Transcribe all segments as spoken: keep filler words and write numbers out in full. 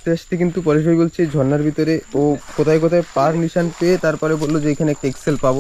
আসতে আসতে কিন্তু পরেশ ভাই বলছে ঝর্ণার ভিতরে ও কোথায় কোথায় পার নিশান পেয়ে তারপরে বললো যে এখানে একটা এক্সেল পাবো।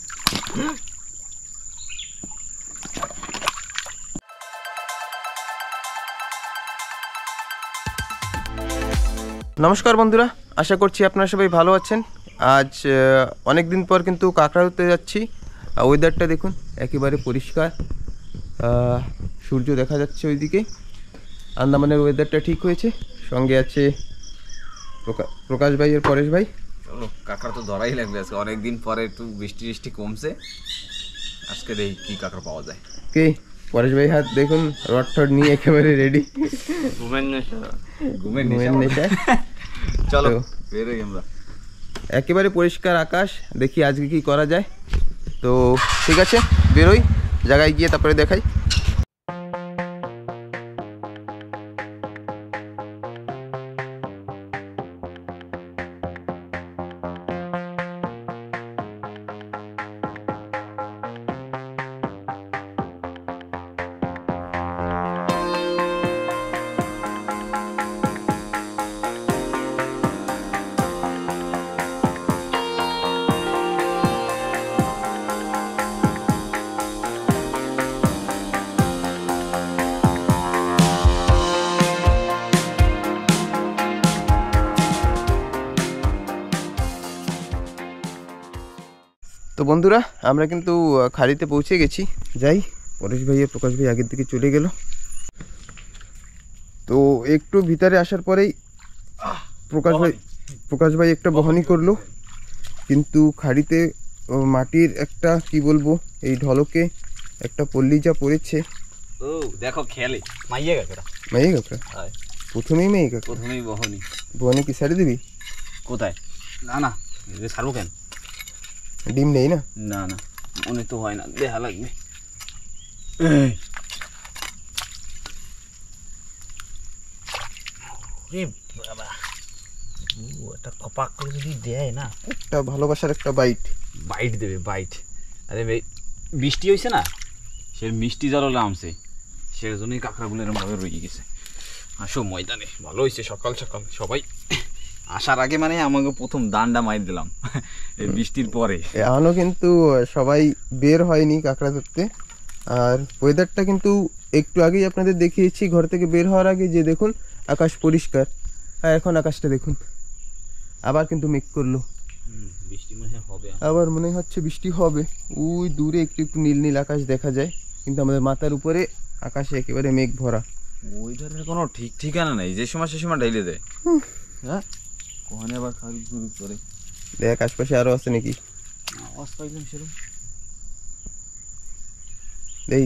নমস্কার বন্ধুরা, আশা করছি আপনারা সবাই ভালো আছেন। আজ অনেক দিন পর কিন্তু কাঁকড়া ধরতে যাচ্ছি। ওয়েদারটা দেখুন, একেবারে পরিষ্কার, সূর্য দেখা যাচ্ছে ওইদিকে। আন্দামানের ওয়েদারটা ঠিক হয়েছে। সঙ্গে আছে প্রকাশ ভাই আর পরেশ ভাই। চলো, কাঁকড়া তো ধরাই লাগবে আজকে, অনেকদিন পরে একটু বৃষ্টি বৃষ্টি কমছে। আজকে দেখি কি কাঁকড়া পাওয়া যায়। কে পরেশ ভাই হাত দেখুন, রড টড নিয়ে একেবারে রেডি। ঘুমের নেশা, ঘুমের নেশা। চলো বেরোই আমরা। একেবারে পরিষ্কার আকাশ, দেখি আজকে কি করা যায়। তো ঠিক আছে, বেরোই, জায়গায় গিয়ে তারপরে দেখাই। তো বন্ধুরা, আমরা কিন্তু খাড়িতে পৌঁছে গেছি। যাই, পরেশ ভাই প্রকাশ ভাই আগের দিকে চলে গেল। তো একটু ভিতরে আসার পরেই প্রকাশ ভাই প্রকাশ ভাই একটা বহনি করলো, কিন্তু খাড়িতে মাটির একটা কি বলবো, এই ঢলকে একটা পল্লী যা পড়েছে। ও দেখো, খেলে মাইয়া কাঁকড়া। মাইয়া কাঁকড়া প্রথমেই মাইয়া কাঁকড়া প্রথমেই বহনি। বহনি কি ছাড়ে দিবি? কোথায়? না না, ছাড়বো কেন? ডিম নেই না? না না, মনে তো হয় না, দেখা লাগবে। একটা কপাক করে যদি দেয় না, একটা ভালোবাসার একটা বাইট বাইট দেবে, বাইট। আরে বৃষ্টি হয়েছে না, সে মিষ্টি জল নামছে, সেই জন্যই কাঁকড়াগুলো এরকম ভাবে রয়ে গেছে। আসো ময়দানে, ভালো হয়েছে সকাল সকাল সবাই আসার আগে, মানে আমাকে প্রথম দানটা মাইর দিলাম এই বৃষ্টির পরে। এখনো কিন্তু সবাই বের হয়নি কাঁকড়া ধরতে। আর ওয়েদারটা কিন্তু একটু আগেই আপনাদের দেখিয়েছি ঘর থেকে বের হওয়ার আগে, যে দেখুন আকাশ পরিষ্কার। আর এখন আকাশটা দেখুন, আবার কিন্তু মেঘ করলো, বৃষ্টি মনে হবে, আবার মনে হচ্ছে বৃষ্টি হবে। ওই দূরে একটু একটু নীল নীল আকাশ দেখা যায়, কিন্তু আমাদের মাথার উপরে আকাশে একেবারে মেঘ ভরা। ওয়েদারের কোনো ঠিক ঠিকানা নেই, যে সময় সে সময় ঢেলে দেয়। হ্যাঁ, কখনো আবার খালি শুরু করে। দেখ আশপাশে আরো আছে নাকি? আওয়াজ পাইলাম সেরকম। এই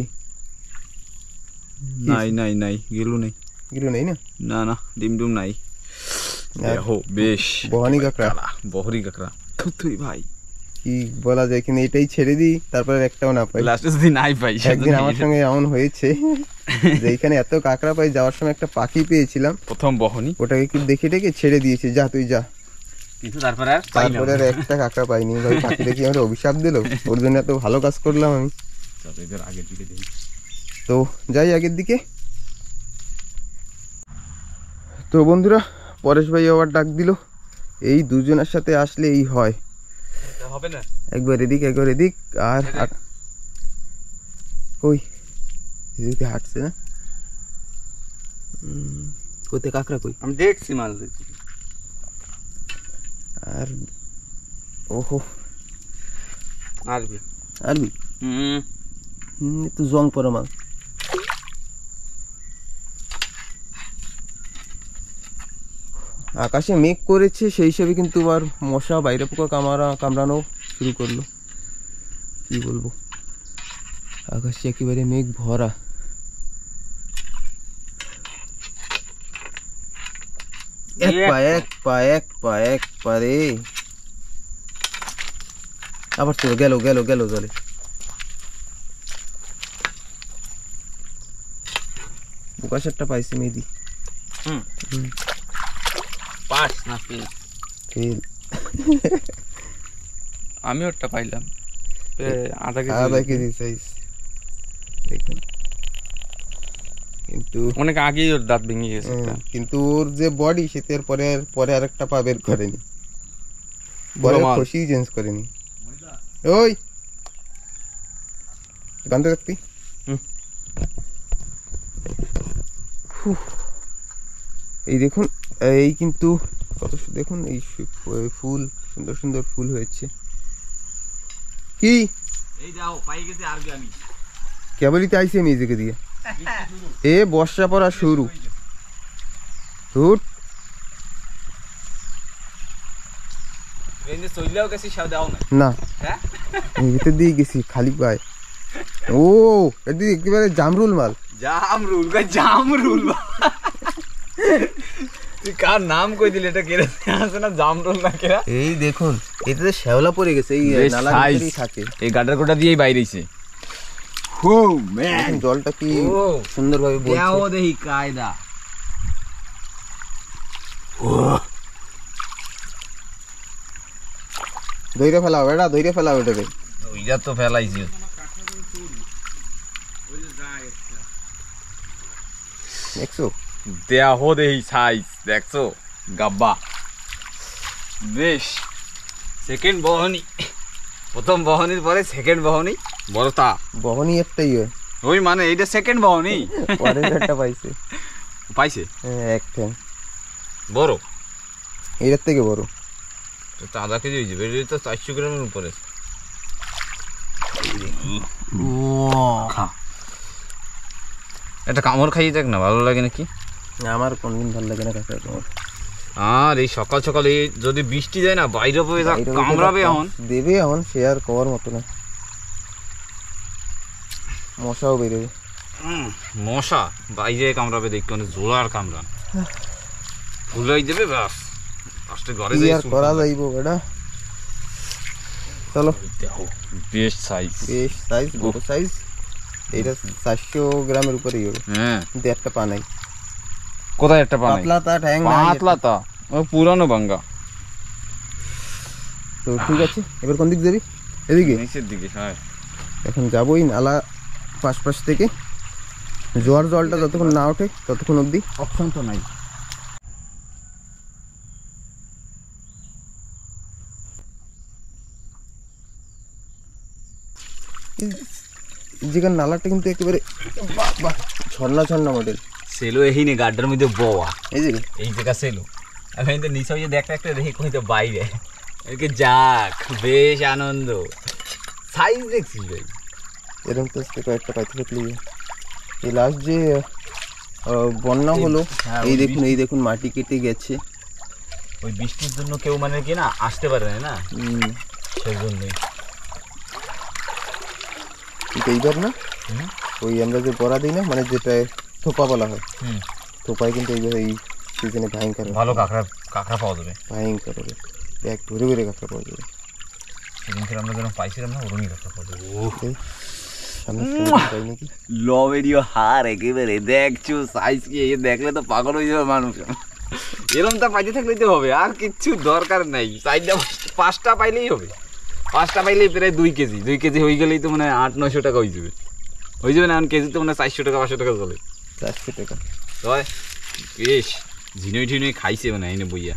নাই নাই নাই, গেলু নেই, গেলু নেই না? না না, ডিম ডুম নাই। দেখো বেশ বহানি কাঁকড়া, বহরি কাঁকড়া। তুই ভাই কি বলা যায়, কিন্তু এটাই ছেড়ে দিই, তারপরে একটাও না পাই। লাস্টে যদি নাই পাই। একদিন আমার সঙ্গে এমন হয়েছে যে এখানে এত কাঁকড়া পাই, যাওয়ার সময় একটা পাখি পেয়েছিলাম, প্রথম বহনি, ওটাকে কি দেখে ডেকে ছেড়ে দিয়েছি, যা তুই যা। কিন্তু তারপরে আর তারপরে আর একটা কাঁকড়া পাইনি ভাই। পাখিটা কি আমার অভিশাপ দিল? ওর জন্য এত ভালো কাজ করলাম আমি। আগের দিকে দেখি, তো যাই আগের দিকে। তো বন্ধুরা, পরেশ ভাই আবার ডাক দিল। এই দুজনের সাথে আসলে এই হয়, হবে না, একবার এদিক একবার এদিক। আর কই এদিকে হাঁটছে না, কোথায় কাঁকড়া কই? আমি দেখছি, মাল দেখছি। আর ওহো, আরবি আরবি হুম হুম তো জং পড়া মাল। আকাশে মেঘ করেছে, সেই হিসাবে কিন্তু আর মশা বাইরে পোকা কামড়া কামড়ানো শুরু করলো। কি বলবো, আকাশে একেবারে মেঘ ভরা। এক পা এক পা এক পা এক পা রে। আবার তো গেল গেল গেল জলে। বোকাশারটা পাইছি মেদি। হুম পাস না ফেল? ফেল। আমি ওটা পাইলাম আধা কেজি, আধা কেজি সাইজ। দেখুন কিন্তু অনেক আগেই ওর দাঁত ভেঙে গেছে হ্যাঁ, একটা। কিন্তু ওর যে বডি সেতে এর পরে আর- পরে আরেকটা পা বের করেনি, বুড়ো পরে মাল। খুশি চেঞ্জ করেনি। ওই বান্ধে রাখবি। হুম। ফুহ। এই দেখুন, এই কিন্তু কত সু- দেখুন এই সু- এই ফুল, সুন্দর সুন্দর ফুল হয়েছে। কি এই যাও পাই গেছে আর কি আমি কেবলই আইসি আমি এদিকে দিয়ে, এ বর্ষা পড়া শুরু। হুট রেঞ্জে চললেও গেছি সাও দাও না না, হ্যাঁ এই ভিতর দিয়ে গেছি খালি পায়। ও এদিকে একেবারে জামরুল মাল। জাম রুল গা জাম রুল তুই কার নাম কই দিলি এটা কেড়ে আছে না জাম রুল না কেরা এই দেখুন এটাতে শ্যাওলা পড়ে গেছে, এই বেশ নালার size। ভিতরেই থাকে। এই গাটার কোটা দিয়েই বাইরেছে হো ম্যান দেখুন জলটা কি ও সুন্দরভাবে দেও বলছে। দেহি কায়দা ধৈর্য ফেলাও এটা, ধৈর্য ফেলাও এটাতে। ওইটা তো ফেলাইছি দেখছো দেহ দেহি সাইজ দেখছো গাব্বা বেশ সেকেন্ড বহনি প্রথম বহনির পরে সেকেন্ড বহনি বড়তা বহনি একটাই হয়, ওই মানে এইটা সেকেন্ড বহনি পরের একটা পাইছে। পাইছে হ্যাঁ, এক ঠ্যাং বড় এটার থেকে বড়। তো আধা কেজি হয়ে যাবে এটা তো চারশো গ্রামের উপরে খা একটা কামড় খাইয়ে দেখ না ভালো লাগে নাকি আমার কোনদিন ভালো লাগে না কাঁকড়া কামড়। আর এই সকাল সকাল এই যদি বৃষ্টি যায় না বাইরে পড়ে বাইরে উঠে কামড়াবে একটা এখন দেবে এখন, সে আর কওয়ার মতো না। মশাও বেরোবে। উম, মশা বাইরে কামড়াবে দেখতে অনেক জোরার কামড়ান ফুলাই দেবে ব্যাস ফার্স্টে ঘরে কি যাই আর করা যাইব বেটা। চলো, দেখো বেশ সাইজ বেশ সাইজ, বড় সাইজ। এইটা চারশো গ্রামের উপরেই হবে, হ্যাঁ কিন্তু একটা পা নাই। কোথায় একটা পানি পাতলা তা ঠ্যাং নাই। পাতলা তা ও পুরানো বাঙ্গা তো ঠিক আছে, এবার কোন দিক যাবি? এদিকে নিচের দিকে হ্যাঁ এখন যাবোই নালা পাশ পাশ থেকে। জোয়ার জলটা যতক্ষণ না ওঠে ততক্ষণ অবধি অপশন তো নাই যেখানে নালাটা কিন্তু একেবারে বাহ বাহ ঝর্ণা ঝর্ণা মডেল। সেলো এহিনে গাড্ডার মধ্যে বওয়া এই যে এই জায়গা সেলো আমি তো নিচে হয়ে দেখতে একটা দেখি কই তো বাইরে এদিকে যাক বেশ আনন্দ সাইজ দেখছিস ভাই এরকম তো আজকে কয়েকটা পাইতে থাকলে এই লাস্ট যে আহ, বন্যা হলো, হ্যাঁ, এই ওই দেখুন এই দেখুন মাটি কেটে গেছে। ওই বৃষ্টির জন্য কেউ মানে কি না আসতে পারে না না হুম, সেই জন্যই কিন্তু এইবার না হুম। ওই আমরা যে বড়া দিই না, মানে যেটা থোপা বলা হয়, হুম থোপায় কিন্তু এইবার এই সিজনে ভয়ঙ্কর হবে। ভালো কাঁকড়া কাঁকড়া পাওয়া যাবে ভয়ঙ্কর হবে, ব্যাগ ভরে ভরে কাঁকড়া পাওয়া যাবে। সেদিনকে আমরা যেরকম পাইছিলাম না ওরমই কাঁকড়া পাওয়া যাবে এই, সামনে সামনে পাই নাকি? ল ভিডিও হার একেবারে দেখছো সাইজ কি এ দেখলে তো পাগল হয়ে যাবে মানুষ এরকম তা পাইতে থাকলেই তো হবে আর কিচ্ছু দরকার নাই চারটা পাঁচটা পাইলেই হবে পাঁচটা পাইলেই প্রায় দুই কেজি দুই কেজি হয়ে গেলেই তো মানে আট নয়শো টাকা হয়ে যাবে হয়ে যাবে না এখন কেজি তো মানে চারশো টাকা পাঁচশো টাকা চলে চারশো টাকা। তবে বেশ ঝিনুই ঠিনুই খাইছে মানে এনে বইয়া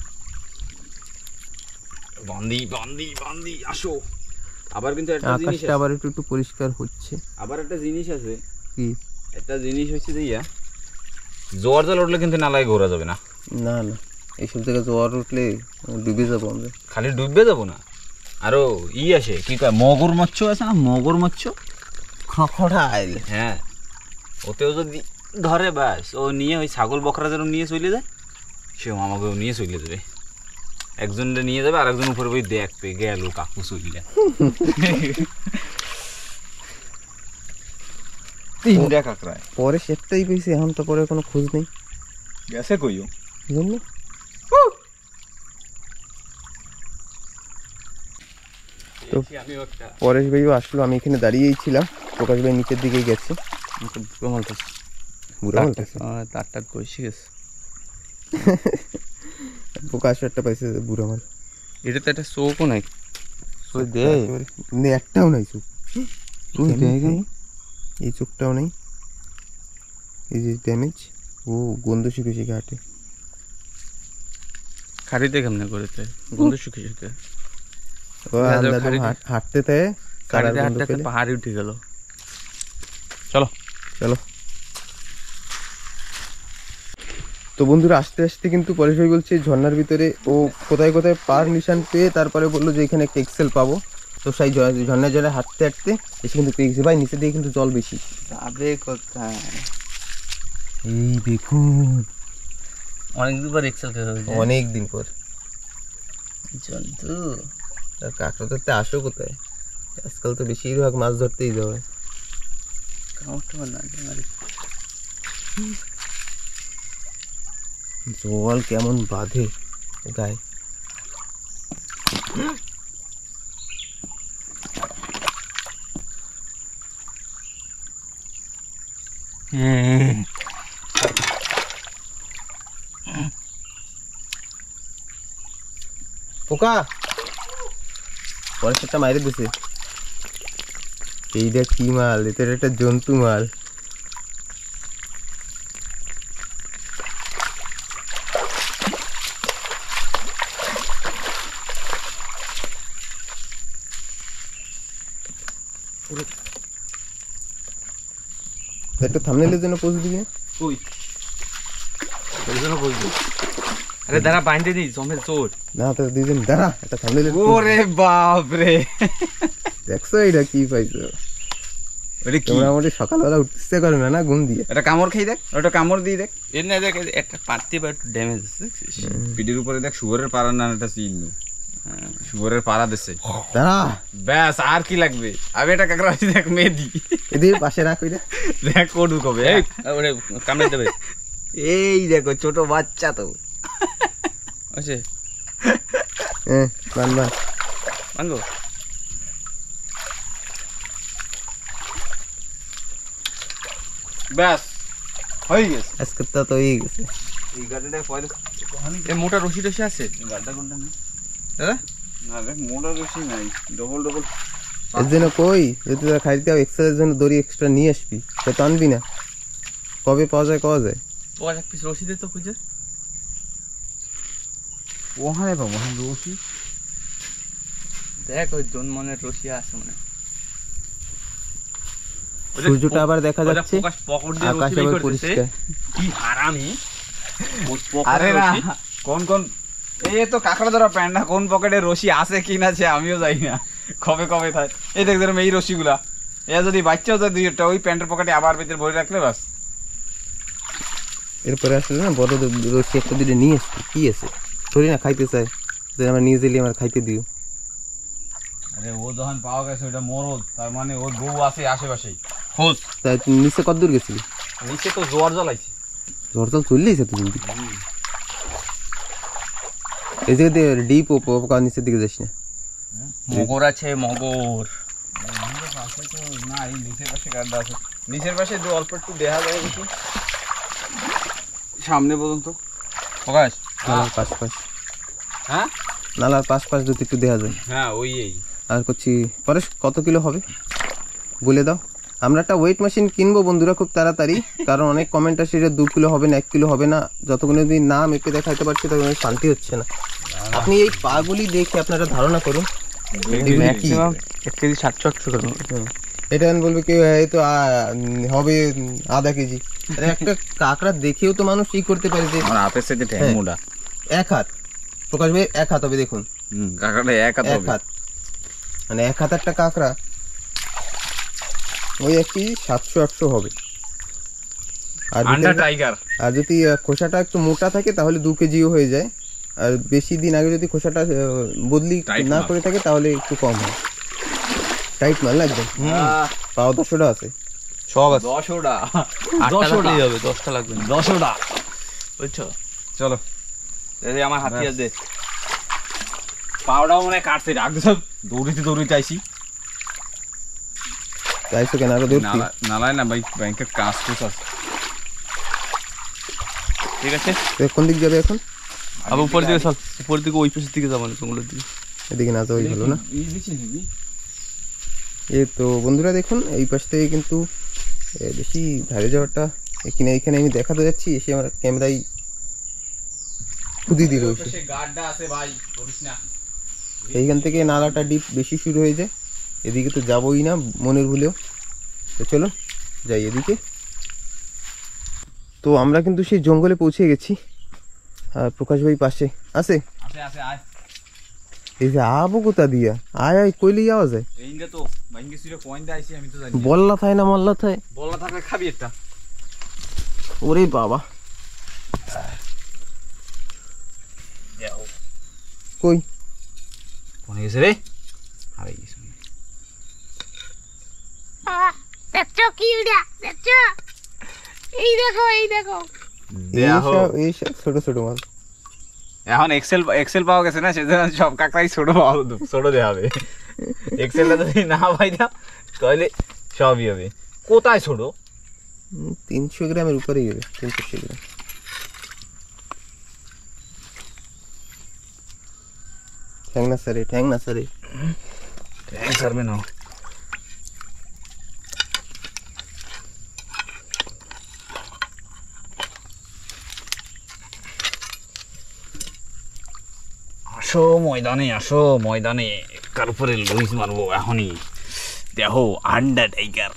বান্দি বান্দি বান্দি আসো আবার কিন্তু একটা জিনিস আকাশটা আছে আবার একটু একটু পরিষ্কার হচ্ছে। আবার একটা জিনিস আছে কি? একটা জিনিস হচ্ছে যে ইয়া জোয়ার জল উঠলে কিন্তু নালায় ঘোরা যাবে না না না, এইসব জায়গায় জোয়ার উঠলে ডুবে যাবো আমরা। খালি ডুববে যাবো না আরো ই আসে কি কয় মগর মৎস্য আছে না মগর মৎস্য খড়াইল হ্যাঁ ওতেও যদি ধরে ব্যাস ও নিয়ে ওই ছাগল বকরা যেরকম নিয়ে চলে যায় সেও আমাকেও নিয়ে চলে যাবে একজনটা নিয়ে যাবে আর একজন উপরে ওই দেখবে গেল কাকু চলে তিনটা কাকড়ায় পরে সেটাই পেয়েছি, এখন তো পরে কোনো খোঁজ নেই। গেছে কইও জন্য তো পরেশ ভাইও আসলো, আমি এখানে দাঁড়িয়েই ছিলাম, প্রকাশ ভাই নিচের দিকে গেছে। বুড়ো মালটা বুড়া বলতেছে তার টাক কষে গেছে। প্রকাশ একটা পাইছে বুড়া মাল। এটা তো একটা চোখও নাই, চোখ দেয় নে, একটাও নাই চোখ। ওই দেয় কেন? এই চোখটাও নেই। Is is damage. ও গন্ধ শিখে শিখে হাঁটে। খাড়িতে কেমনে করতে গন্ধ শুকে শুকে ও আন্দাজ হাঁটতে থাকে, খাড়িতে হাঁটতে হাঁটতে পাহাড়ে উঠে গেল। চলো চলো। তো বন্ধুরা আস্তে আস্তে কিন্তু পরেশ ভাই বলছে ঝর্ণার ভিতরে ও কোথায় কোথায় পার নিশান পেয়ে তারপরে বললো যে এখানে একটা এক্সেল পাবো। তো সেই ঝর্ণার জলে হাঁটতে হাঁটতে এসে কিন্তু পেয়ে গেছে। ভাই নিচে দিয়ে কিন্তু জল বেশি। যাবে কোথায়? এই দেখুন অনেকদিন পর এক্সেল খেতে হবে। অনেক দিন পর জন্তু আর কাঁকড়া ধরতে আসো কোথায়? আজকাল তো বেশিরভাগ মাছ ধরতেই যাবে। কামড়টা না জল কেমন বাঁধে গায়ে। পোকা পরের সাথে মাইরে দিছে। এই দেখ কি মাল, এটা একটা জন্তু মাল। একটা থাম্বনেলের জন্য পোজ দিবি? কই ওই জন্য বলবো। আরে দাঁড়া বাইন্ধে দিই জমের চোর না তো দিদিন দাঁড়া, একটা থাম্বনেলের। ওরে বাপ রে, দেখছো এটা কি পাইছো? ওটা কি? তোমরা আমাদের সকালবেলা উঠতে করে না না ঘুম দিয়ে। এটা কামড় খেয়ে দেখ, ওটা কামড় দিয়ে দেখ। এর না দেখ একটা পার্টি বা একটু ড্যামেজ আছে। পিঠের উপরে দেখ শুয়োরের পাড়া নানাটা চিহ্ন, শুয়োরের পাড়া দিছে। দাঁড়া ব্যাস আর কি লাগবে? আমি এটা কাকড়া দেখ মেদি, এদের পাশে রাখ ওইটা। দেখ কোডু কবে। এই ওরে কামড়ে দেবে। এই দেখো ছোট বাচ্চা তো আছে হ্যাঁ বান বান মানবো। ব্যাস হয়ে গেছে। আজকে তো তো হয়ে গেছে। এই গাড়িটা পয়দা এই মোটা রশি টসি আছে গাড়িটা কোনটা না? দাদা? না দেখ মোটা বেশি নাই, ডবল ডবল। এর জন্য কই যদি তোরা খাইতে হবে এক্সেলের জন্য দড়ি এক্সট্রা নিয়ে আসবি, তো তো আনবি না। কবে পাওয়া যায় কওয়া যায়? ও এক পিস রশি দে তো খুঁজে। ওখানে পাবো ওখানে রশি। দেখ ওই জন মনের রশি আছে মানে। সূর্যটা আবার দেখা যাচ্ছে, পকড় দিয়ে রশি আকাশ বের আবার করতেছে। পরিষ্কার। কি হারামি আরে না কোন কোন এই তো কাঁকড়া ধরা প্যান্ডা কোন পকেটে রশি আছে কি না সে আমিও জানি না। কবে কবে থাকে এই দেখ ধরো এই রশিগুলা, এ যদি বাচ্চাও তো দুই একটা ওই প্যান্টের পকেটে আবার ভিতরে ভরে রাখলে বাস। এরপরে আসলে না বড় রসি একটা দিলে নিয়ে আসবি। কি আছে থরি না খাইতে চাই, আমার নিয়ে গেলে আমার খাইতে দিও। আরে ও যখন পাওয়া গেছে ওটা মরদ, তার মানে ওর বউ আছে আশেপাশেই। খোঁজ তাই তুই নিচে কত দূর গেছিলি? নিচে তো জোয়ার জ্বালাইছি। ঝড় জল চললেই তো জলদি। এই জায়গা দিয়ে ডিপ ও পোকা নিচের দিকে যাস না। মগর আছে মগর। না এই নিচের পাশে গাড্ডা আছে, নিচের পাশে দু অল্প একটু দেখা যায় কিছু সামনে পর্যন্ত। প্রকাশ নালার পাশ পাশ, হ্যাঁ নালার পাশ পাশ যদি একটু দেখা যায়। হ্যাঁ ওই এই আর করছি পরে কত কিলো হবে বলে দাও। আমরা একটা ওয়েট মেশিন কিনবো বন্ধুরা খুব তাড়াতাড়ি, কারণ অনেক কমেন্ট আসে যে দু কিলো হবে না এক কিলো হবে না। যতক্ষণ যদি না মেপে দেখাতে পারছি ততক্ষণ শান্তি হচ্ছে না। আপনি এই পাগুলি দেখে আপনারা ধারণা করুন এগুলি কি। এক কেজি সাতশো আটশো গ্রাম। এটা আমি বলবো কেউ এই তো আ- হবে আধা কেজি। আরে একটা কাঁকড়া দেখেও তো মানুষ ই করতে পারে যে আমার হাতের সাথে ঠ্যাং হ্যাঁ। মোটা। এক হাত। প্রকাশ ভাই এক হাত হবে দেখুন, হুম কাঁকড়াটা এক হাত এক হবে। হাত মানে এক হাত একটা কাঁকড়া ওই একটি সাতশো আটশো হবে। আর আন্ডার ভিতরে- টাইগার। আর যদি আহ, খোসাটা একটু মোটা থাকে তাহলে দু কেজিও হয়ে যায়। আর বেশি দিন আগে যদি খোসাটা আহ, বদলি Tight না মাল। করে থাকে তাহলে একটু কম হয়। টাইট মাল না একদম। পাও দশটা আছে। সব আছে দশটা আটটা দশটা লাগলেই হবে, দশটা লাগবে না। দশটা। বুঝছো? চলো এই আমার হাতিয়ার দে। পাউডাও মনে হয় কাটছে, রাখ সব দৌড়িতে দৌড়িতে আইসি। চাইছো কেন আরো ধরছি? নালা নালায় না ভাই, ব্যাংকের কাজ কুছ আছে। ঠিক আছে তো কোন দিক যাবে এখন? আবার উপর দিকে চল, উপর দিকে ওই পাশের দিকে যাবো না জঙ্গলের দিকে। এদিকে না যাওয়াই ভালো না। এই দিছি নাকি? এই তো বন্ধুরা দেখুন এই পাশ থেকে কিন্তু এ, বেশি ধারে যাওয়াটা এখানে এখানে আমি দেখাতে যাচ্ছি, এসে আমার ক্যামেরায় খুদি দিল। গাড্ডা আছে ভাই, বলিস না। এইখান থেকে নালাটা ডিপ বেশি শুরু হয়ে যায়, এদিকে তো যাবোই না মনের ভুলেও। তো চলো যাই এদিকে। তো আমরা কিন্তু সেই জঙ্গলে পৌঁছে গেছি, আর প্রকাশ ভাই পাশে আছে। আছে আছে আয়। এই যে আবু কোথা দিয়া আয় আয় কইলে যাওয়া যায়? এইটা তো ভাঙ্গি ছিল পয়েন্টে আইছি আমি তো জানি। বল্লা থায় না মল্লা থায়? বললা থাকলে খাবি একটা। ওরে বাবা, কই কোনে গেছে রে? আরে গেছে। দেখছো কি উড়া, দেখছো? এই দেখো, এই দেখো। এইসব এইসব ছোট ছোট মাছ। এখন এক্সেল এক্সেল পাওয়া গেছে না, সেজন্য সব কাকড়াই ছোট পাওয়া ছোট দেওয়া হবে। এক্সেলটা যদি না পাই দাও তাহলে সবই হবে। কোথায় ছোট? তিনশো গ্রামের উপরেই হবে, তিনশো গ্রাম। ঠ্যাং না সারে, ঠ্যাং না সারে, ঠ্যাং সারবে না। আসো ময়দানে, আসো ময়দানে, কার উপরে লুইস মারবো এখনই। দেখো আন্ডা টাইগার।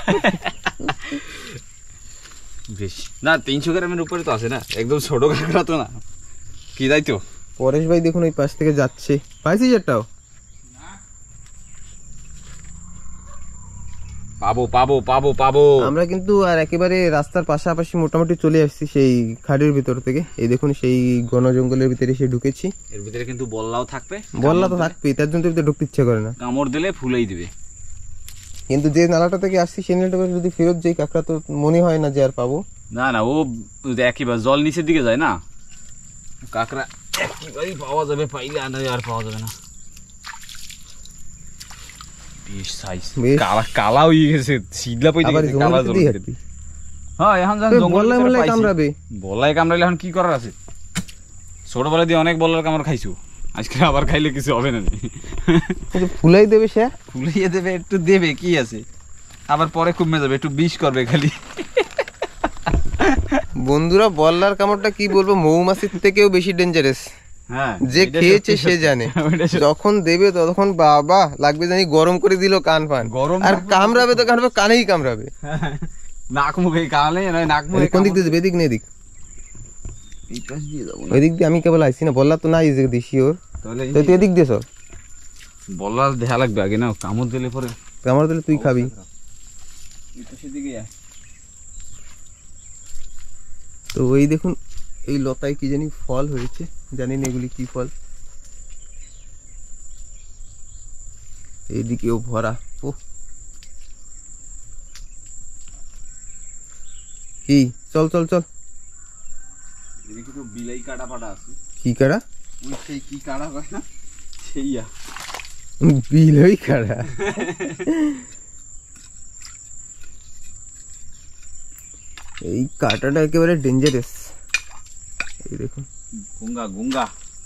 বেশ না, তিনশো গ্রামের উপরে তো আছে না, একদম ছোট কাঁকড়া তো না। কি তাই তো? পরেশ ভাই দেখুন ওই পাশ থেকে যাচ্ছে, পাইছি যেটাও। পাবো পাবো পাবো পাবো। আমরা কিন্তু আর একেবারে রাস্তার পাশাপাশি মোটামুটি চলে আসছি সেই খাড়ির ভিতর থেকে। এই দেখুন সেই ঘন জঙ্গলের ভিতরে এসে ঢুকেছি। এর ভিতরে কিন্তু বল্লাও থাকবে, বল্লা তো থাকবেই, তার জন্য তো ভিতরে ঢুকতে ইচ্ছে করে না। কামড় দিলে ফুলেই দিবে। কিন্তু যে নালাটা থেকে আসছি সেই নালাটা যদি ফেরত যাই, কাঁকড়া তো মনে হয় না যে আর পাবো। না না, ও একইবার জল নিচের দিকে যায় না, কাঁকড়া একইবারই পাওয়া যাবে, পাইলে আর পাওয়া যাবে না। বেশ সাইজ, বেশ। কালা কালা হয়ে গেছে, শীতলা পড়ে আবার গেছে, জঙ্গলের কালা ভিতরেই জল। হাঁটবি। হ্যাঁ, এখন যখন এ, জঙ্গলের বল্লায় ভিতরে বল্লায় পাইছি, কামড়াবে। বল্লায় কামড়াইলে এখন কি করার আছে? ছোটবেলা দিয়ে অনেক বল্লার কামড় খাইছো, আজকে আবার খাইলে কিছু হবে না। কিন্তু ফুলাই দেবে সে। ফুলিয়ে দেবে, একটু দেবে, কি আছে, আবার পরে কমে যাবে, একটু বিষ করবে খালি। বন্ধুরা, বল্লার কামড়টা কি বলবো, মৌমাছির থেকেও বেশি ডেঞ্জারাস। হ্যাঁ, যে এটা খেয়েছে সত্যি সে সত্যি। জানে। ওইটা সত্যি। যখন দেবে তখন বাবা লাগবে জানি গরম করে দিল কান ফান। গরম আর লাগবে। কামড়াবে তো কামড়াবে, কানেই কামড়াবে। নাক মুখে কামড়ালে নয়, নাক আরে মুখে কোন দিক দিয়ে যাবে? এদিক না এদিক? এই পাশ দিয়ে যাবো না। ওই দিক দিয়ে আমি কেবল আইছি না, বল্লা তো নাই যে দিছি ওর। তাহলে তো তুই এদিক দিয়ে সব বল্লা দেখা লাগবে আগে না, কামড় দিলে পরে। কামড় দিলে তুই খাবি। এই পাশের দিকে আয়। তো ওই দেখুন এই লতায় কি জানি ফল হয়েছে, জানি না এগুলি কি ফল। এইদিকেও ভরা। ও কি, চল চল চল। এদিকে তো বিলাই কাটা পাটা আছে। কি কাড়া? ওই সেই কি কাটা হয় না, সেইয়া। বিলই কাড়া। এই কাঁটাটা একেবারে ডেঞ্জারাস। এই দেখুন গুঙ্গা গুঙ্গা।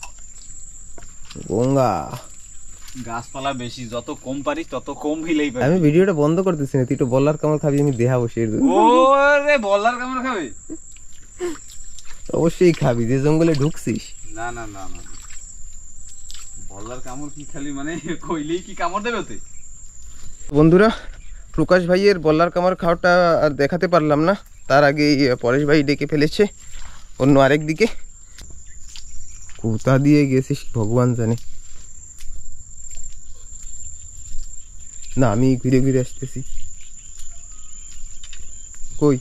গঙ্গা। গাছপালা বেশি, যত কম পারিস তত কম বিলাই পাবি। আমি ভিডিওটা বন্ধ করতেছি না, তুই একটু বল্লার কামড় খাবি, আমি দেহা বসে। ওরে বল্লার কামড় খাবে? অবশ্যই খাবি, যে জঙ্গলে ঢুকছিস। না না না না, বল্লার কামড় কি খালি মানে কইলেই কি কামড় দেবে ওতে? বন্ধুরা, প্রকাশ ভাইয়ের বল্লার কামড় খাওয়াটা আর দেখাতে পারলাম না, তার আগে পরেশ ভাই ডেকে ফেলেছে অন্য আরেক দিকে। কোথা দিয়ে গেছিস ভগবান জানে। না, আমি ঘুরে ঘুরে আসতেছি। কই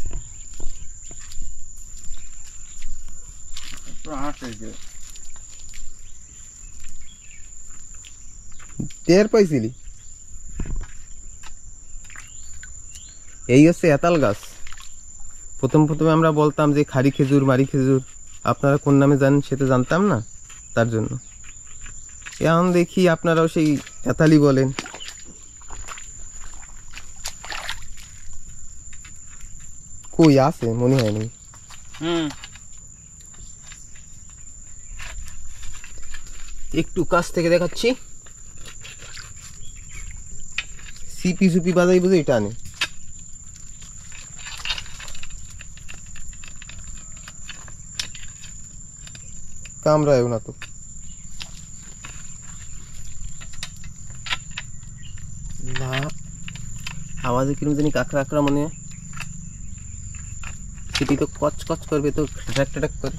টের পাইছিলি? এই হচ্ছে এতাল গাছ। প্রথম প্রথমে আমরা বলতাম যে খাড়ি খেজুর, মারি খেজুর, আপনারা কোন নামে জানেন সেটা জানতাম না, তার জন্য। এখন দেখি আপনারাও সেই এতালি বলেন। কই আছে মনে হয়নি। হুম, একটু কাছ থেকে দেখাচ্ছি। সিপি সুপি বাজাই বুঝে এটা আনে। কামড়ায় না তো। না আওয়াজে কিরম জানি কাঁকড়া কাঁকড়া মনে হয়। সেটি তো কচ কচ করবে তো ঠাটাক ঠাটাক করে।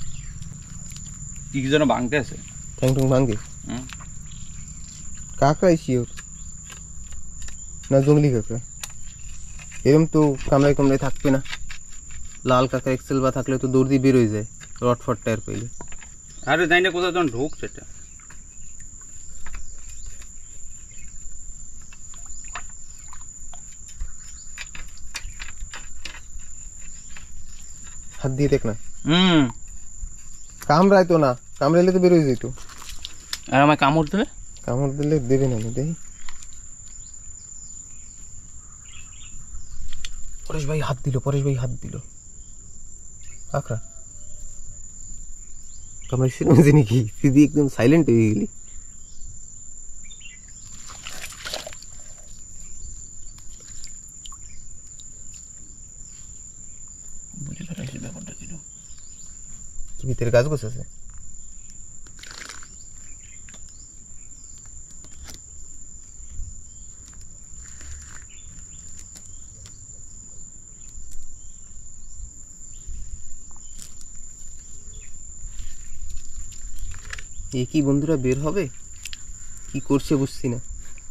কি কি যেন ভাঙতে আছে। ঠ্যাং ঠ্যাং ভাঙে। হুম। কাঁকড়াই শিওর না জঙ্গলি কাঁকড়া। এরম তো কামড়ায় কামড়ায় থাকবে না। লাল কাঁকড়া এক্সেল বা থাকলে তো দৌড় দিয়ে বেরোয় যায় রটফট টায়ার পেলে। আরে জানি না কোথাও যখন ঢুকছে এটা। হাত দিয়ে দেখ না। হুম। কামড়ায় তো না, কামড়াইলে তো বেরোয় যেত। আর আমায় কামড় দিলে? কামড় দিলে দেবে না দেখি। পরেশ ভাই হাত দিল, পরেশ ভাই হাত দিল। কাঁকড়া কামড়াইছিল জানি কি, তুই একদম সাইলেন্ট হয়ে গেলি। বুঝে ফেলাইছি ব্যাপারটা ছিল। ভিতরে গাছ গোছ আছে। এ কি বন্ধুরা বের হবে? কি করছে বুঝছি না।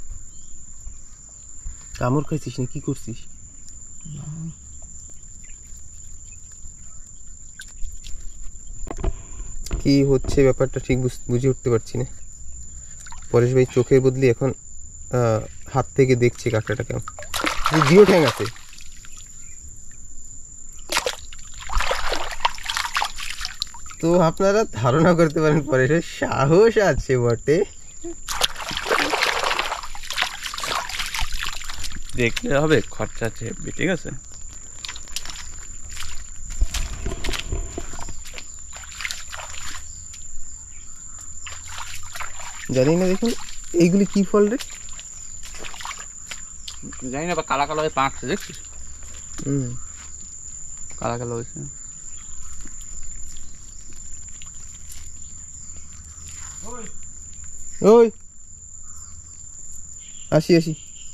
কামড় খাইছিস না কি করছিস? কি হচ্ছে ব্যাপারটা ঠিক বুঝে উঠতে পারছি না। পরেশ ভাই চোখের বদলি এখন হাত থেকে দেখছে কাঁকড়াটা কেমন। জিও ঠ্যাং আছে। তো আপনারা ধারণা করতে পারেন পরেশের সাহস আছে বটে। দেখলে হবে, খরচা আছে ঠিক আছে। জানি না, দেখুন এইগুলি কি ফল রে? জানি না, বা কালা কালো হয়ে পাকছে দেখছিস? হুম, কালা কালো হয়েছে। ওই আসি আসি।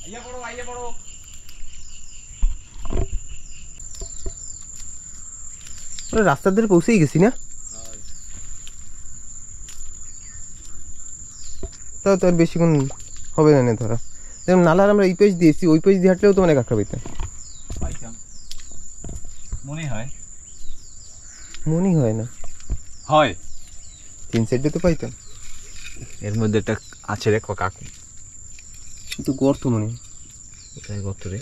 রাস্তার ধারে পৌঁছেই গেছি না? তাও তো আর বেশিক্ষণ হবে না ধরা। যেমন নালার আমরা এই পেজ দিয়েছি, ওই পেজ দিয়ে হাঁটলেও তো মানে কাঁকড়া পাইতাম। মনে হয় মনে হয় না, হয় তিন সাইডে তো পাইতাম। এর মধ্যে একটা আছে রে কাকু, কিন্তু গর্ত মনে হয়। কোথায় গর্ত রে?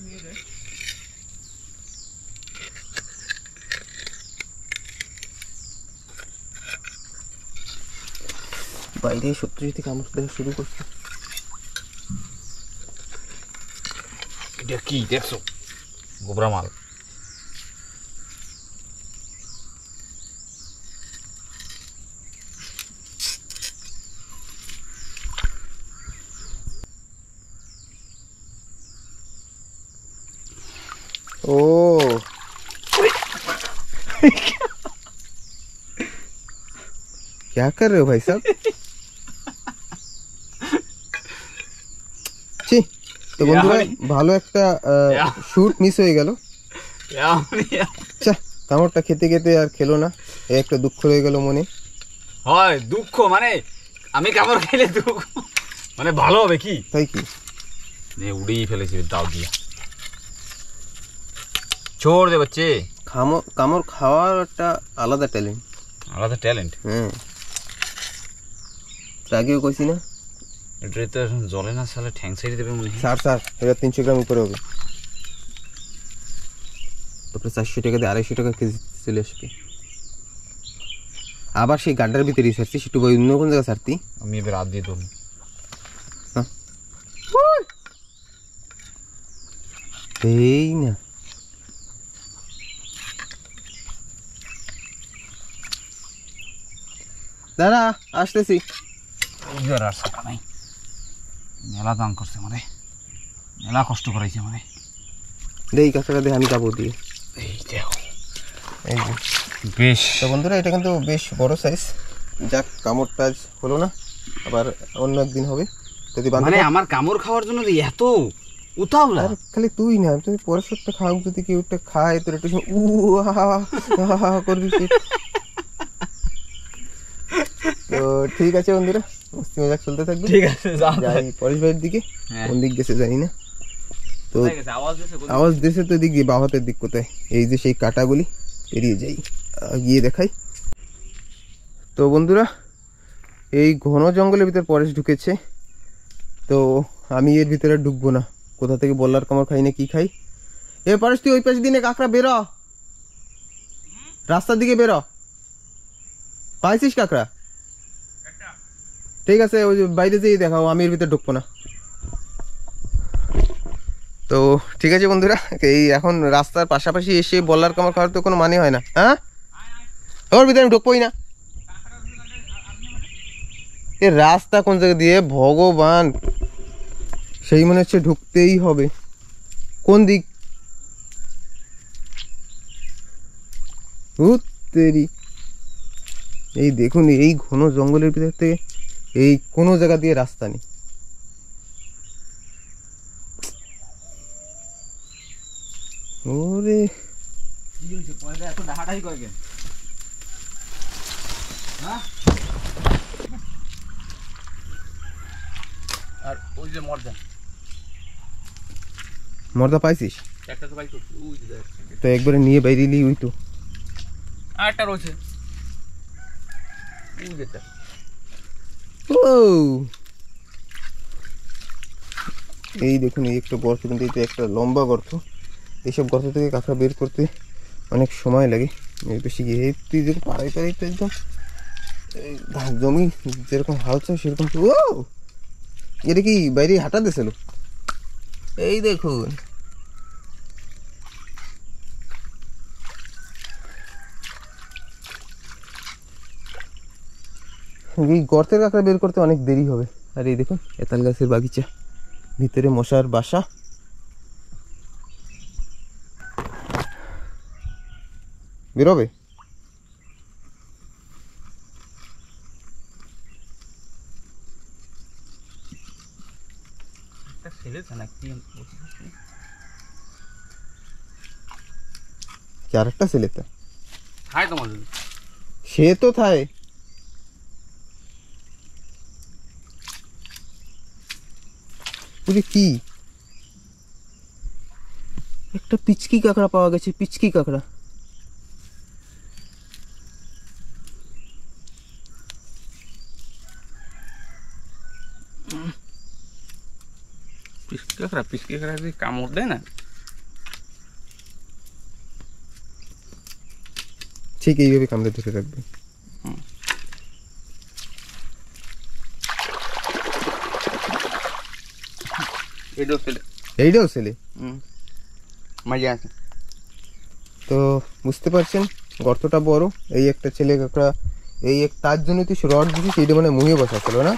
বাইরে সত্যি সত্যি কামড় দেখা শুরু করছে। এটা কি দেখছো? গোবরা মাল। ओ क्या कर रहे हो भाई साहब? ছি, তো বন্ধুরা ভালো একটা শুট মিস হয়ে গেল। কামড়টা খেতে খেতে আর খেলো না, এই একটা দুঃখ রয়ে গেল মনে। হয় দুঃখ মানে আমি কামড় খেলে দুঃখ মানে ভালো হবে কি? তাই কি উড়েই ফেলেছি দাও দিয়া। छोड़ दे बच्चे। কামড় কামড় খাওয়ার একটা আলাদা ট্যালেন্ট। আলাদা ট্যালেন্ট। হ্যাঁ, আগেও কইছি না। এটা তো জলে না সালে ঠ্যাং সাইড দেবে মনে হয়। স্যার স্যার এটা তিনশো গ্রাম উপরে হবে। তারপরে চারশো টাকা দিয়ে আড়াইশো টাকা কেজি চলে আসবে। আবার সেই গাড্ডার ভিতরেই ছাড়ছি, সেটু অন্য কোন জায়গায় ছাড়তি। আমি এবার হাত দিয়ে ধরবো। এই না দাঁড়া আসতেছি। এইবার আর সাকা নাই, মেলা দাম করছে মানে, মেলা কষ্ট করাইছে মানে। দেই কাঁকড়া দিয়ে আমি যাবো দিয়ে। এই দেখো এই যে বেশ। তো বন্ধুরা এটা কিন্তু বেশ বড় সাইজ। যাক কামড়টা আজ হলো না, আবার অন্য একদিন হবে যদি বাঁধতে মানে পার- আমার কামড় খাওয়ার জন্য যে এত উতাওলা। আর খালি তুই না, তুই পরেশটা খাও, যদি কেউ একটা খায় তোর একটু সময় উ আহা আহা করবি তুই। তো ঠিক আছে বন্ধুরা, মস্তি মজাক চলতে থাকবে। ঠিক আছে যাও। যাই পরেশ ভাইয়ের দিকে, হ্যাঁ। কোন দিক গেছে জানি না। তো কোথায় গেছে? আওয়াজ দিছে কোথায়? আওয়াজ দিয়েছে তো দিক দিয়ে, বাঁ হাতের দিক কোথায়, এই যে সেই কাটাগুলি পেরিয়ে যাই, আহ, গিয়ে দেখাই। তো বন্ধুরা, এই ঘন জঙ্গলের ভিতর পরেশ ঢুকেছে, তো আমি এর ভিতরে ঢুকবো না। কোথা থেকে বললার কামড় খাই না কি খাই। এ পরেশ তুই ওই পাশে দিনে কাঁকড়া বেরো, রাস্তার দিকে বেরো, পাইছিস কাঁকড়া? ঠিক আছে, ওই যে বাইরে যেয়ে দেখাও, আমি এর ভিতরে ঢুকবো না। তো ঠিক আছে বন্ধুরা, এই এখন রাস্তার পাশাপাশি এসে বললার কামড় খাওয়ার তো কোনো মানে হয় না। হ্যাঁ, ওর ভিতরে আমি ঢুকবোই না। এ রাস্তা কোন জায়গা দিয়ে ভগবান, সেই মনে হচ্ছে ঢুকতেই হবে। কোন দিক? উত্তেরি, এই দেখুন এই ঘন জঙ্গলের ভিতর থেকে এই কোনো জায়গা দিয়ে রাস্তা নেই। ওরে কি হইছে? পয়সা এত ডাহাডাহি করে কেন? হ্যাঁ? আর ওই যে মর্দা মর্দা পাইছিস? একটা তো বাইক ওই যে দেখ। তো একবারে নিয়ে বাইরে এলি, ওই তো আর একটা রয়েছে ওই যেটা। ও এই দেখুন, এই একটা গর্ত, কিন্তু এটা একটা লম্বা গর্ত। এইসব গর্ত থেকে কাঁকড়া বের করতে অনেক সময় লাগে। এই বেশি গিয়ে তুই যেরকম পাড়াই পাড়াই তো একদম এই ধান জমি যেরকম হাল চাই সেরকম। ও এটা কি বাইরে হাঁটা দিয়েছিল? এই দেখুন, এই গর্তের কাঁকড়া বের করতে অনেক দেরি হবে। আর এই দেখুন এতাল গাছের বাগিচা, ভিতরে মশার বাসা। বেরোবে? একটা ছেলেছে না কি কি আর একটা ছেলে তো, হাই তোমার সে তো থায়। কি একটা পিচকি কাঁকড়া পাওয়া গেছে, পিচকি কাঁকড়া। পিসকি কাঁকড়া পিসকি কাঁকড়া যদি কামড় দেয় না, ঠিক এইভাবে কামড়ে ধরে রাখবে। এটাও ছেলে। এইটাও ছেলে? হুম মজা আছে। তো বুঝতে পারছেন গর্তটা বড়, এই একটা ছেলে কাঁকড়া, এই এক তার জন্য তুই রড দিছিস, এইটা মানে মুহে বসা ছিল না,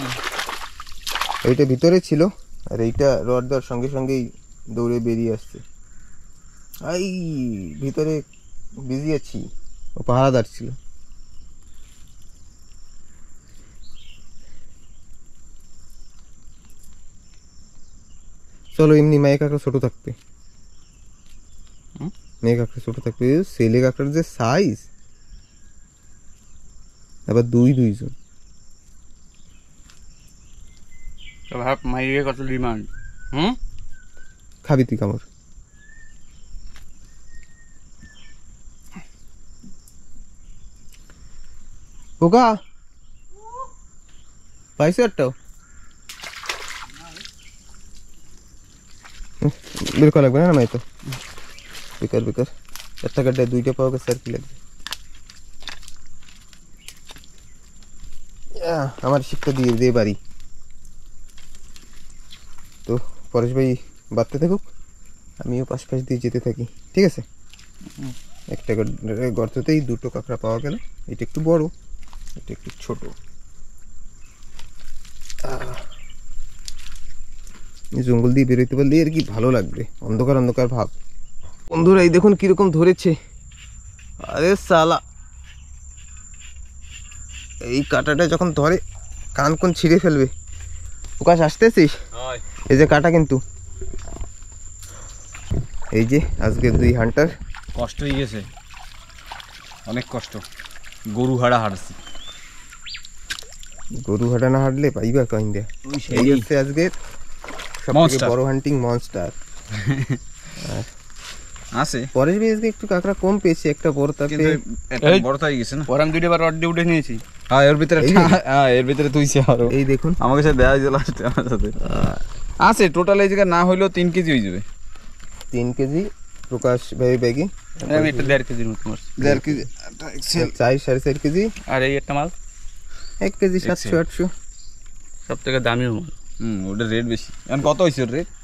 এইটা ভিতরে ছিল, আর এইটা রড দেওয়ার সঙ্গে সঙ্গেই দৌড়ে বেরিয়ে আসছে। এই ভিতরে বিজি আছি, ও পাহারাদার ছিল। চলো, এমনি মেয়ে কাঁকড়া ছোট থাকবে, মেয়ে কাঁকড়া ছোট থাকবে, ছেলে কাঁকড়ার যে সাইজ, আবার দুই দুইজন। তো ভাব মাইরে কত ডিমান্ড। হুম খাবি তুই কামড়? পোকা পাইছো একটাও? বের করা লাগবে না না, মাই তো বেকার বেকার, একটা গাড্ডায় দুইটা পাওয়া গেছে, আর কি লাগবে। আহ, আমার শিক্ষা দিয়ে দিয়ে বাড়ি। তো পরেশ ভাই বাড়তে থাকুক, আমিও পাশ পাশ দিয়ে যেতে থাকি, ঠিক আছে? একটা গর্ততেই দুটো কাঁকড়া পাওয়া গেল, এটা একটু বড়, এটা একটু ছোট। জঙ্গল দিয়ে বেরোতে পারলে আর কি ভালো লাগবে, অন্ধকার অন্ধকার ভাব। বন্ধুরা এই দেখুন কিরকম ধরেছে, আরে সালা এই কাঁটাটা যখন ধরে কান কোন ছিঁড়ে ফেলবে। প্রকাশ আসতেছিস? এই যে কাঁটা কিন্তু, এই যে আজকে দুই হান্টার। কষ্ট হয়ে গেছে, অনেক কষ্ট। গরু হাড়া হারছি, গরু হাঁটা না হাঁটলে পাইবা কইন দেয়া। এই হচ্ছে আজকের সবথেকে Monster. বড় হান্টিং মনস্টার। আছে পরেশ ভাই আজকে একটু কাঁকড়া কম পেয়েছি, একটা বড় তাতে কিন্তু একটা এই- বড় তো হয়ে গেছে না। পরে আমি দুইটা বার রড দিয়ে উঠে নিয়েছি। হ্যাঁ এর ভিতরে এই একটা- হ্যাঁ এর ভিতরে তুইছে আরো। এই দেখুন। আমাকে সাথে দেওয়া হয়েছে লাস্টে আমার সাথে। আছে টোটাল এই জায়গায় না হইলেও তিন কেজি হয়ে যাবে। তিন কেজি প্রকাশ ভাই ব্যাগে, আমি একটা দেড় কেজির মতো মারছি। দেড় কেজি চার সাড়ে চার কেজি, আর এই একটা মাল এক কেজি সাতশো আটশো। সব থেকে দামি মাল। হুম ওটা রেট বেশি। এখন কত হয়েছে ওর রেট?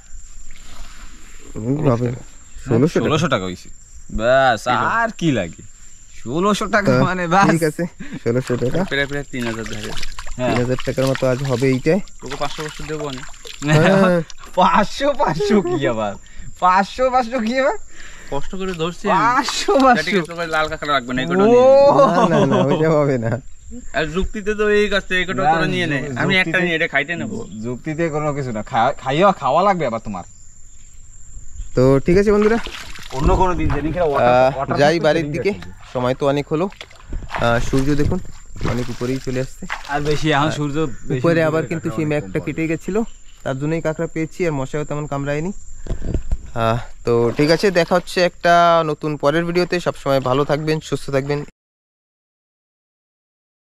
হবে ষোলোশো টাকা। ষোলোশো টাকা হয়েছে। ব্যাস আর কি লাগে, ষোলোশো টাকা মানে ব্যাস। ঠিক আছে, ষোলোশো টাকা, প্রায় প্রায় তিন হাজার ধরে। হ্যাঁ। তিন হাজার টাকার মতো আজ হবে এইটাই। তোকে পাঁচশো পাঁচশো দেবো আমি। হ্যাঁ। পাঁচশো পাঁচশো কি আবার, পাঁচশো পাঁচশো কি আবার, কষ্ট করে ধরছি। পাঁচশো ঠিক পাঁচশো। আছে, তোকে লাল কাঁকড়া রাখবে না, এগুলো ও না না না ওইটা হবে না। আর যুক্তিতে তো এই কাছে এগুলো তোরা নিয়ে নে, আমি একটা নিয়ে এটা খাইতে নেবো। যুক্তিতে কোনো কিছু না, খা- খাইয়া খাওয়া লাগবে আবার তোমার। তো ঠিক আছে বন্ধুরা, অন্য কোনো দিন যেদিন খেলা আহ, যাই বাড়ির দিকে, সময় তো অনেক হলো। আহ, সূর্য দেখুন অনেক উপরেই চলে আসছে। আর বেশি এখন সূর্য বেশি উপরে দূরে আবার কাঁকড়া কিন্তু সেই অনেক ম্যাগটা কম কেটে গেছিল, তার জন্যই কাঁকড়া পেয়েছি, আর মশাও তেমন কামড়ায়নি। আহ, তো ঠিক আছে, দেখা হচ্ছে একটা নতুন পরের ভিডিওতে। সবসময় ভালো থাকবেন, সুস্থ থাকবেন।